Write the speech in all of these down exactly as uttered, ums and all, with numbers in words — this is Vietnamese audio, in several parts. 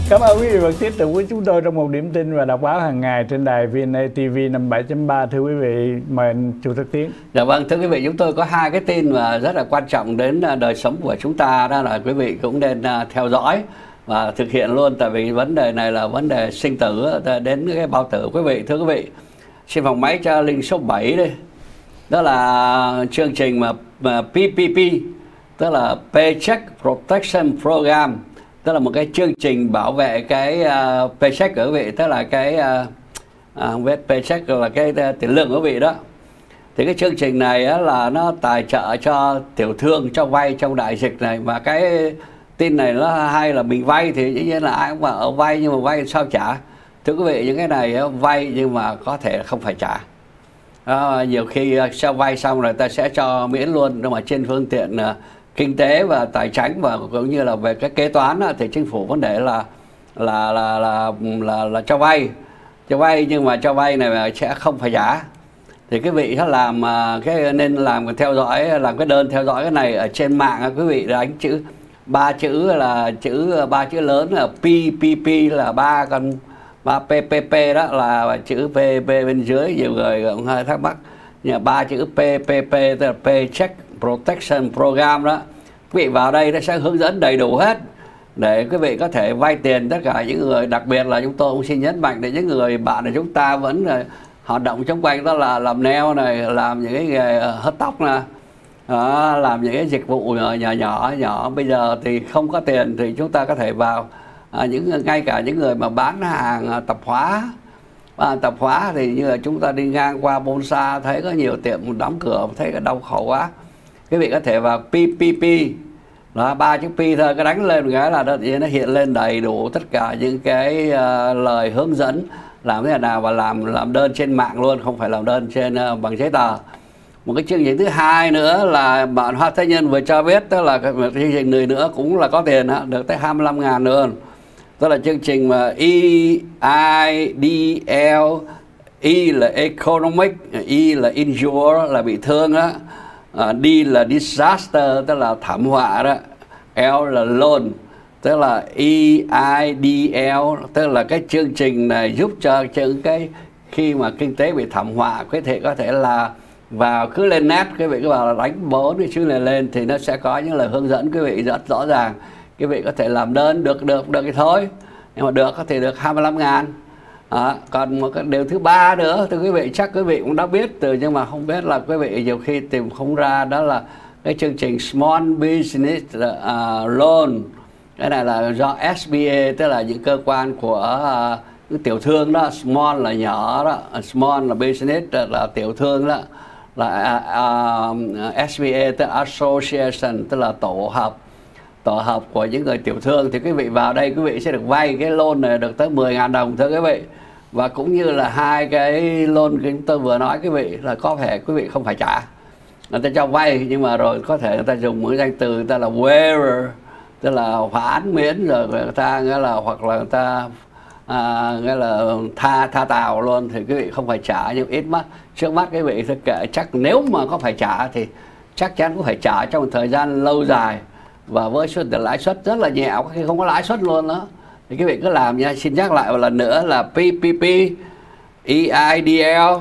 Cảm ơn quý vị và tiếp tục với chúng tôi trong một điểm tin và đọc báo hàng ngày trên đài vê en a tê vê năm mươi bảy chấm ba. Thưa quý vị, mời anh Chu Tất Tiến. Dạ vâng, thưa quý vị, chúng tôi có hai cái tin mà rất là quan trọng đến đời sống của chúng ta, đó là quý vị cũng nên theo dõi và thực hiện luôn, tại vì vấn đề này là vấn đề sinh tử đến cái bao tử quý vị. Thưa quý vị, xin phòng máy cho link số bảy đi. Đó là chương trình mà, mà pê pê pê, tức là Paycheck Protection Program, tức là một cái chương trình bảo vệ cái uh, paycheck của quý vị, tức là cái uh, không biết paycheck là cái uh, tiền lương của quý vị đó. Thì cái chương trình này á, là nó tài trợ cho tiểu thương cho vay trong đại dịch này. Và cái tin này nó hay là mình vay thì dĩ nhiên là ai cũng bảo vay, nhưng mà vay sao trả. Thưa quý vị, những cái này á, vay nhưng mà có thể không phải trả. À, nhiều khi uh, sau vay xong rồi ta sẽ cho miễn luôn, nhưng mà trên phương tiện uh, kinh tế và tài chính và cũng như là về cái kế toán á, thì chính phủ vấn đề là là là là là, là cho vay cho vay nhưng mà cho vay này sẽ không phải trả. Thì quý vị sẽ làm cái nên làm theo dõi, làm cái đơn theo dõi cái này ở trên mạng. Quý vị đánh chữ ba chữ là chữ ba chữ lớn là pê pê pê là ba con ba pê pê pê, đó là chữ pê pê bên dưới, nhiều người cũng hơi thắc mắc. Nhưng ba chữ pê pê pê tức là Paycheck Protection Program đó. Quý vị vào đây nó sẽ hướng dẫn đầy đủ hết để quý vị có thể vay tiền. Tất cả những người, đặc biệt là chúng tôi cũng xin nhấn mạnh để những người bạn của chúng ta vẫn hoạt động trong quanh, đó là làm nail này, làm những cái nghề hớt tóc nè, đó, làm những cái dịch vụ nhỏ nhỏ nhỏ, nhỏ. Bây giờ thì không có tiền thì chúng ta có thể vào à, những ngay cả những người mà bán hàng tạp hóa. À, tạp hóa thì như là chúng ta đi ngang qua Bonsa thấy có nhiều tiệm đóng cửa, thấy cái đau khổ quá. Quý vị có thể vào pê pê pê, là ba chữ P thôi, cái đánh lên một cái là nó, nó hiện lên đầy đủ tất cả những cái uh, lời hướng dẫn làm thế nào, và làm làm đơn trên mạng luôn, không phải làm đơn trên uh, bằng giấy tờ. Một cái chương trình thứ hai nữa là bạn Hoa Thế Nhân vừa cho biết, tức là một chương trình người nữa cũng là có tiền đó, được tới hai mươi lăm ngàn nữa. Tức là chương trình mà E I D L, E là Economic, E là Injure là bị thương đó, uh, D là Disaster tức là thảm họa đó, L là Loan tức là E I D L, tức là cái chương trình này giúp cho những cái khi mà kinh tế bị thảm họa, có thể có thể là vào cứ lên net, quý vị cứ vào là đánh bốn cái chữ này lên thì nó sẽ có những lời hướng dẫn quý vị rất rõ ràng. Quý vị có thể làm đơn được được được thì thôi, nhưng mà được có thể được hai mươi lăm ngàn. À, còn một cái điều thứ ba nữa thì quý vị chắc quý vị cũng đã biết từ, nhưng mà không biết là quý vị nhiều khi tìm không ra, đó là cái chương trình Small Business uh, Loan. Cái này là do ét bê a, tức là những cơ quan của uh, những tiểu thương đó. Small là nhỏ đó, small là business là tiểu thương đó, là uh, uh, ét bê a tức là Association, tức là tổ hợp tổ hợp của những người tiểu thương. Thì quý vị vào đây quý vị sẽ được vay cái loan này được tới mười ngàn đồng thưa quý vị. Và cũng như là hai cái loan chúng tôi vừa nói quý vị là có thể quý vị không phải trả, người ta cho vay, nhưng mà rồi có thể người ta dùng một cái danh từ người ta là waiver, tức là hoãn miễn, rồi người ta nghĩa là hoặc là người ta à, nghĩa là tha tha tào luôn, thì quý vị không phải trả. Nhưng ít mắt trước mắt quý vị thôi kệ, chắc nếu mà có phải trả thì chắc chắn cũng phải trả trong một thời gian lâu dài và với suất lãi suất rất là nhẹ, có khi không có lãi suất luôn đó. Thì quý vị cứ làm nha. Xin nhắc lại một lần nữa là pê pê pê, E I D L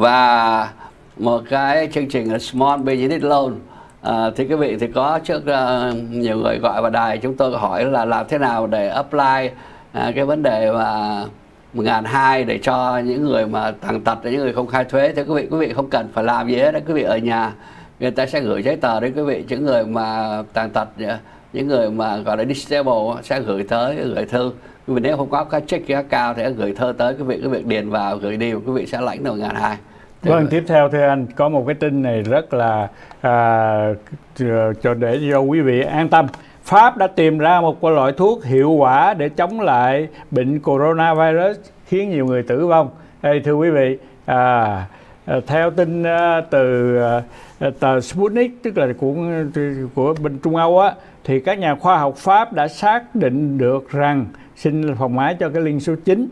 và một cái chương trình là Small Business Loan. À, thì quý vị thì có trước uh, nhiều người gọi vào đài, chúng tôi hỏi là làm thế nào để apply uh, cái vấn đề mà một ngàn hai để cho những người mà tàn tật, những người không khai thuế. Thì quý vị quý vị không cần phải làm gì hết đó. Quý vị ở nhà người ta sẽ gửi giấy tờ đến quý vị. Những người mà tàn tật, những người mà gọi là disable sẽ gửi tới, gửi thư. Quý vị nếu không có cái check giá cao thì gửi thơ tới quý vị, quý vị điền vào gửi đi, quý vị sẽ lãnh được một ngàn hai. Vâng, tiếp theo thưa anh, có một cái tin này rất là à, cho để cho quý vị an tâm. Pháp đã tìm ra một loại thuốc hiệu quả để chống lại bệnh coronavirus khiến nhiều người tử vong. Đây thưa quý vị, à, theo tin từ tờ Sputnik, tức là của của bên Trung Âu á, thì các nhà khoa học Pháp đã xác định được rằng, xin phòng máy cho cái link số chín,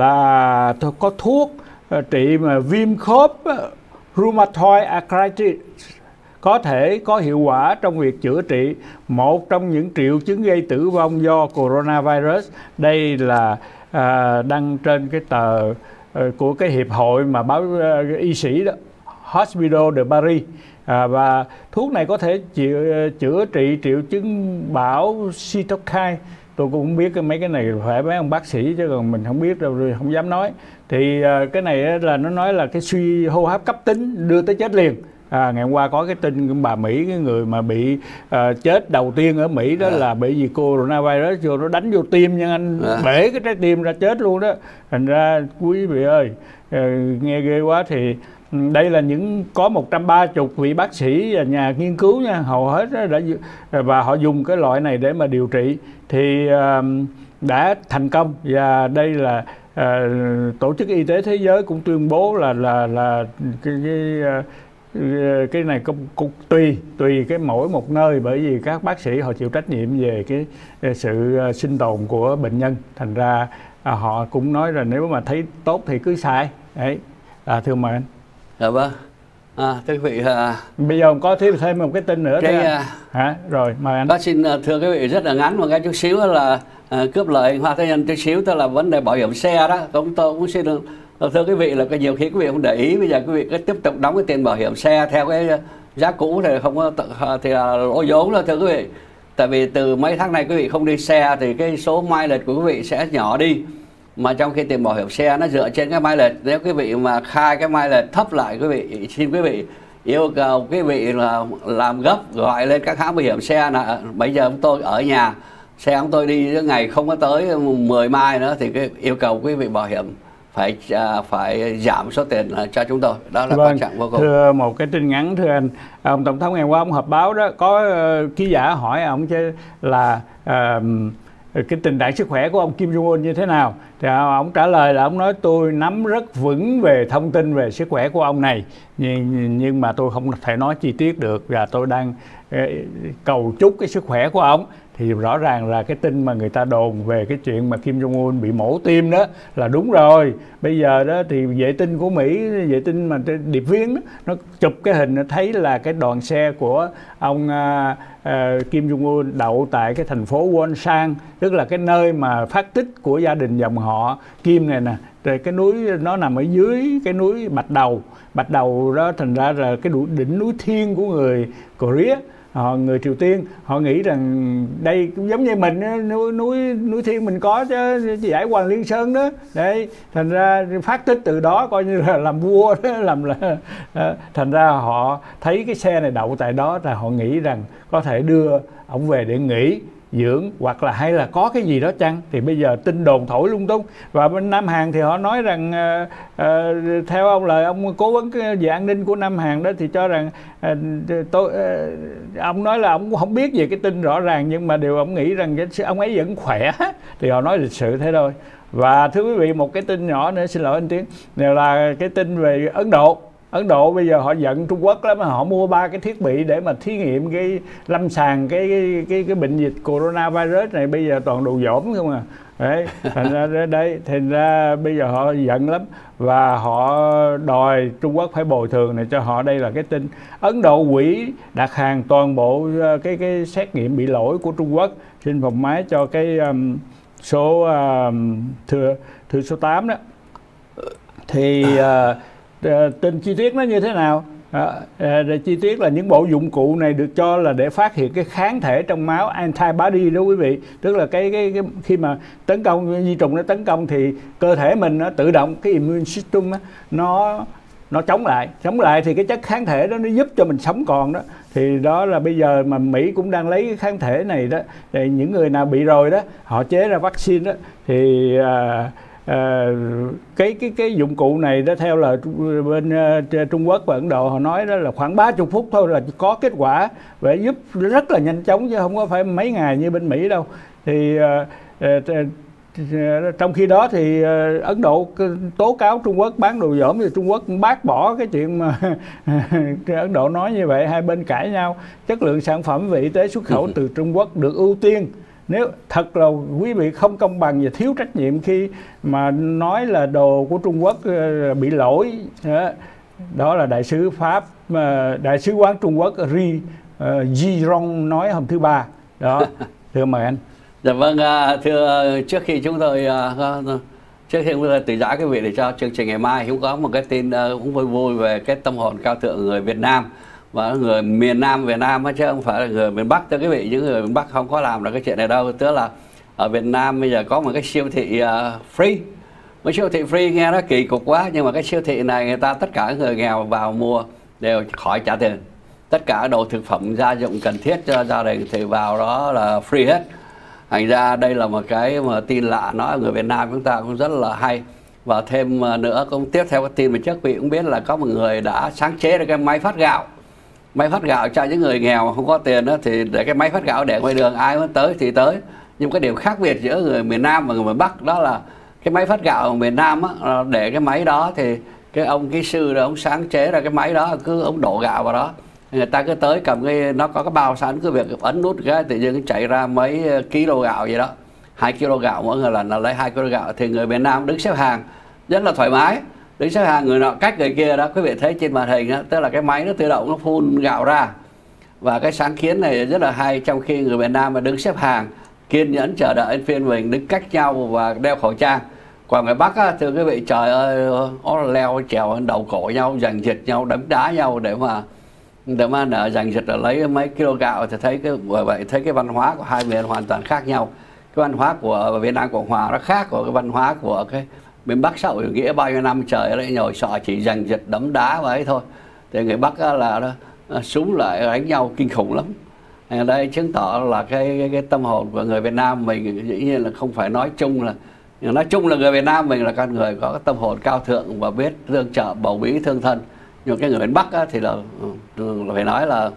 là có thuốc trị mà viêm khớp rheumatoid arthritis, có thể có hiệu quả trong việc chữa trị một trong những triệu chứng gây tử vong do coronavirus. Đây là à, đăng trên cái tờ à, của cái hiệp hội mà báo à, y sĩ đó, Hospital de Paris. À, và thuốc này có thể chữa, chữa trị triệu chứng bão cytokine. Tôi cũng không biết cái mấy cái này phải mấy ông bác sĩ chứ còn mình không biết đâu, rồi không dám nói. Thì à, cái này là nó nói là cái suy hô hấp cấp tính đưa tới chết liền. À, ngày hôm qua có cái tin bà Mỹ, cái người mà bị uh, chết đầu tiên ở Mỹ đó à. là bởi vì coronavirus vô nó đánh vô tim nha anh, à. bể cái trái tim ra chết luôn đó. Thành ra quý vị ơi, uh, nghe ghê quá. Thì đây là những có một trăm ba mươi vị bác sĩ và nhà nghiên cứu nha, hầu hết đã và họ dùng cái loại này để mà điều trị thì uh, đã thành công. Và đây là uh, Tổ chức Y tế Thế giới cũng tuyên bố là là là cái, cái uh, cái này cũng, cũng tùy tùy cái mỗi một nơi, bởi vì các bác sĩ họ chịu trách nhiệm về cái sự sinh tồn của bệnh nhân. Thành ra à, họ cũng nói là nếu mà thấy tốt thì cứ xài đấy. À, thưa mời anh. Dạ vâng. À, thưa quý vị, à, bây giờ có thêm thêm một cái tin nữa cái, đấy à, hả? Rồi mời anh. Bác xin thưa quý vị rất là ngắn một cái chút xíu là à, cướp lời Hoa Thế Nhân chút xíu, tức là vấn đề bảo hiểm xe đó. Cũng tôi cũng xin thưa quý vị là cái nhiều khi quý vị không để ý, bây giờ quý vị cứ tiếp tục đóng cái tiền bảo hiểm xe theo cái giá cũ thì không có thì là lỗ vốn đó thưa quý vị. Tại vì từ mấy tháng này quý vị không đi xe thì cái số mileage của quý vị sẽ nhỏ đi. Mà trong khi tiền bảo hiểm xe nó dựa trên cái mileage, nếu quý vị mà khai cái mileage thấp lại, quý vị xin quý vị yêu cầu quý vị là làm gấp gọi lên các hãng bảo hiểm xe là bây giờ chúng tôi ở nhà, xe chúng tôi đi ngày không có tới mười mai nữa thì cái yêu cầu quý vị bảo hiểm phải uh, phải giảm số tiền uh, cho chúng tôi. Đó là vâng, quan trọng vô cùng. Thưa một cái tin ngắn, thưa anh, ông tổng thống ngày qua ông họp báo đó, có uh, ký giả hỏi ông chứ là uh, cái tình trạng sức khỏe của ông Kim Jong Un như thế nào, thì ông trả lời là ông nói tôi nắm rất vững về thông tin về sức khỏe của ông này, nhưng nhưng mà tôi không thể nói chi tiết được, và tôi đang uh, cầu chúc cái sức khỏe của ông. Thì rõ ràng là cái tin mà người ta đồn về cái chuyện mà Kim Jong Un bị mổ tim đó là đúng rồi. Bây giờ đó thì vệ tinh của Mỹ, vệ tinh mà điệp viên đó, nó chụp cái hình nó thấy là cái đoàn xe của ông uh, uh, Kim Jong Un đậu tại cái thành phố Wonsan, tức là cái nơi mà phát tích của gia đình dòng họ Kim này nè. Rồi cái núi nó nằm ở dưới cái núi Bạch Đầu. Bạch Đầu đó thành ra là cái đỉnh núi thiêng của người Korea. Họ, người Triều Tiên họ nghĩ rằng đây cũng giống như mình, núi núi núi thiêng mình có chứ, giải Hoàng Liên Sơn đó đấy. Thành ra phát tích từ đó coi như là làm vua đó, làm là à, thành ra họ thấy cái xe này đậu tại đó là họ nghĩ rằng có thể đưa ông về để nghỉ dưỡng, hoặc là hay là có cái gì đó chăng. Thì bây giờ tin đồn thổi lung tung. Và bên Nam Hàn thì họ nói rằng uh, uh, theo ông lời ông cố vấn về an ninh của Nam Hàn đó thì cho rằng uh, tôi uh, ông nói là ông cũng không biết về cái tin rõ ràng, nhưng mà điều ông nghĩ rằng ông ấy vẫn khỏe. Thì họ nói lịch sự thế thôi. Và thưa quý vị, một cái tin nhỏ nữa, xin lỗi anh Tiến, này là cái tin về Ấn Độ. Ấn Độ bây giờ họ giận Trung Quốc lắm, mà họ mua ba cái thiết bị để mà thí nghiệm cái lâm sàng cái cái cái, cái bệnh dịch coronavirus này, bây giờ toàn đồ dỗm không à. Đấy, thành ra đây, thành ra bây giờ họ giận lắm và họ đòi Trung Quốc phải bồi thường này cho họ. Đây là cái tin Ấn Độ hủy đặt hàng toàn bộ cái cái xét nghiệm bị lỗi của Trung Quốc. Xin phòng máy cho cái um, số um, thư thư số tám đó. Thì uh, tin chi tiết nó như thế nào? À, à, chi tiết là những bộ dụng cụ này được cho là để phát hiện cái kháng thể trong máu, antibody đó quý vị. Tức là cái, cái, cái khi mà tấn công vi trùng nó tấn công thì cơ thể mình nó tự động, cái immune system đó, nó nó chống lại, chống lại thì cái chất kháng thể đó nó giúp cho mình sống còn đó. Thì đó là bây giờ mà Mỹ cũng đang lấy cái kháng thể này đó, để những người nào bị rồi đó họ chế ra vaccine đó. Thì à, À, cái cái cái dụng cụ này đó theo là bên uh, Trung Quốc và Ấn Độ họ nói đó là khoảng ba mươi phút thôi là có kết quả, và giúp rất là nhanh chóng chứ không có phải mấy ngày như bên Mỹ đâu. Thì uh, uh, trong khi đó thì uh, Ấn Độ tố cáo Trung Quốc bán đồ dởm, thì Trung Quốc cũng bác bỏ cái chuyện mà Ấn Độ nói như vậy. Hai bên cãi nhau. Chất lượng sản phẩm về y tế xuất khẩu từ Trung Quốc được ưu tiên. Nếu thật là quý vị không công bằng và thiếu trách nhiệm khi mà nói là đồ của Trung Quốc bị lỗi, Đó là đại sứ Pháp, đại sứ quán Trung Quốc Ri uh, Giron nói hôm thứ ba đó. Thưa mời anh. Dạ vâng, thưa, trước khi chúng tôi trước khi chúng tôi từ giã cái vị để cho chương trình ngày mai, cũng có một cái tin cũng vui vui về cái tâm hồn cao thượng người Việt Nam và người miền Nam Việt Nam chứ không phải là người miền Bắc. Thưa quý vị, những người miền Bắc không có làm được cái chuyện này đâu. Tức là ở Việt Nam bây giờ có một cái siêu thị uh, free. Một siêu thị free nghe nó kỳ cục quá, nhưng mà cái siêu thị này người ta tất cả người nghèo vào mua đều khỏi trả tiền. Tất cả đồ thực phẩm gia dụng cần thiết cho gia đình thì vào đó là free hết. Thành ra đây là một cái mà tin lạ, nói người Việt Nam chúng ta cũng rất là hay. Và thêm nữa cũng tiếp theo cái tin mà trước vị cũng biết là có một người đã sáng chế ra cái máy phát gạo. Máy phát gạo cho những người nghèo không có tiền đó, thì để cái máy phát gạo để ngoài đường ai muốn tới thì tới. Nhưng cái điểm khác biệt giữa người miền Nam và người miền Bắc đó là cái máy phát gạo ở miền Nam á, để cái máy đó thì cái ông kỹ sư đó ông sáng chế ra cái máy đó, cứ ông đổ gạo vào đó, người ta cứ tới cầm cái, nó có cái bao sẵn, cứ việc ấn nút cái tự nhiên chạy ra mấy kilo gạo vậy đó, hai kilo gạo mỗi người lần là lấy hai kilo gạo. Thì người miền Nam đứng xếp hàng rất là thoải mái, đứng xếp hàng người nọ cách người kia đó, quý vị thấy trên màn hình đó, tức là cái máy nó tự động nó phun gạo ra. Và cái sáng kiến này rất là hay, trong khi người miền Nam mà đứng xếp hàng kiên nhẫn chờ đợi phiên mình, đứng cách nhau và đeo khẩu trang. Còn người Bắc á, thưa quý vị, trời ơi, nó leo trèo đầu cổ nhau, giành giật nhau, đấm đá nhau để mà để mà nợ giành giật là lấy mấy kilo gạo. Thì thấy cái bởi vậy thấy cái văn hóa của hai miền hoàn toàn khác nhau. Cái văn hóa của Việt Nam Cộng Hòa nó khác của cái văn hóa của cái miền Bắc xã hội chủ nghĩa bao nhiêu năm trời lại nhồi sọ chỉ giành giật đấm đá và ấy thôi. Thì người Bắc á, là nó súng lại đánh nhau kinh khủng lắm. Ở đây chứng tỏ là cái, cái cái tâm hồn của người Việt Nam mình dĩ nhiên là không phải nói chung là nói chung là người Việt Nam mình là con người có cái tâm hồn cao thượng và biết tương trợ bầu bí thương thân. Nhưng cái người miền Bắc á, thì là, là phải nói là uh,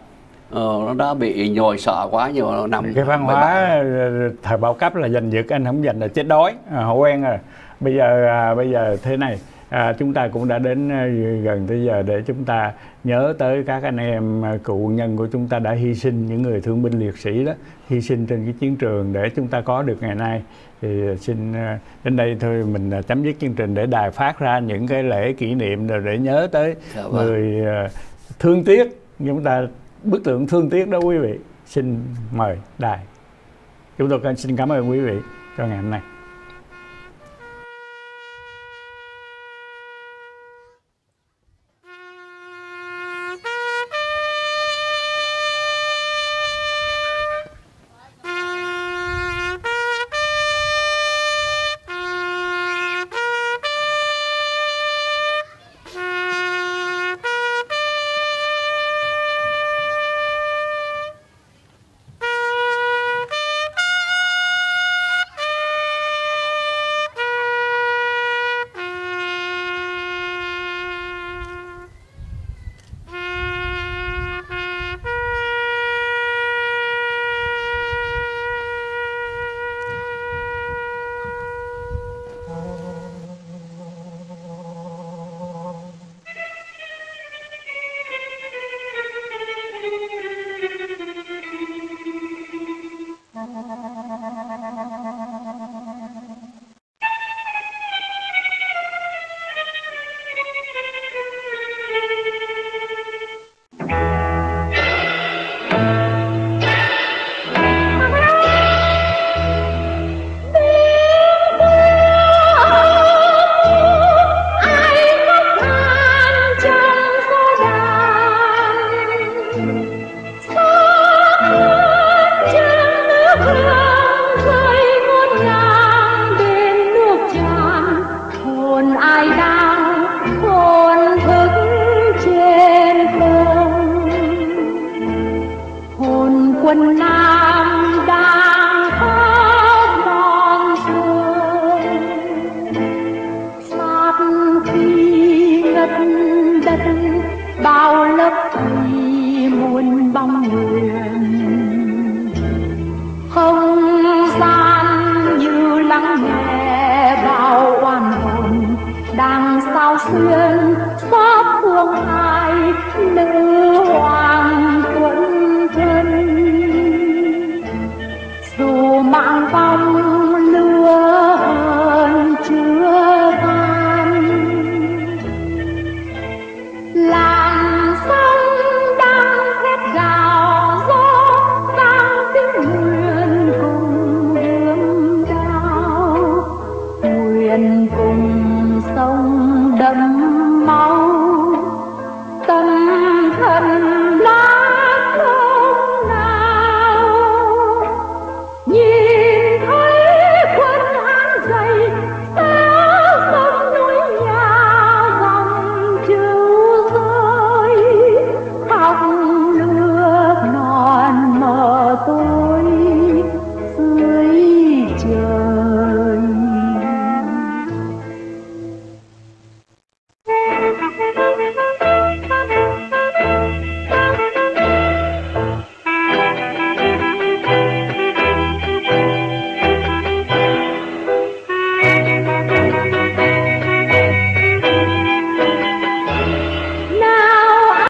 nó đã bị nhồi sọ quá nhiều năm. Cái văn hóa thời bao cấp là giành giật, anh không giành là chết đói, à, họ quen rồi. Bây giờ à, bây giờ thế này, à, chúng ta cũng đã đến gần tới giờ để chúng ta nhớ tới các anh em cựu nhân của chúng ta đã hy sinh, những người thương binh liệt sĩ đó, hy sinh trên cái chiến trường để chúng ta có được ngày nay. Thì xin đến đây thôi mình chấm dứt chương trình để đài phát ra những cái lễ kỷ niệm rồi để nhớ tới dạ vâng. người thương tiếc, chúng ta bức tượng thương tiếc đó quý vị. Xin mời đài. Chúng tôi xin cảm ơn quý vị cho ngày hôm nay.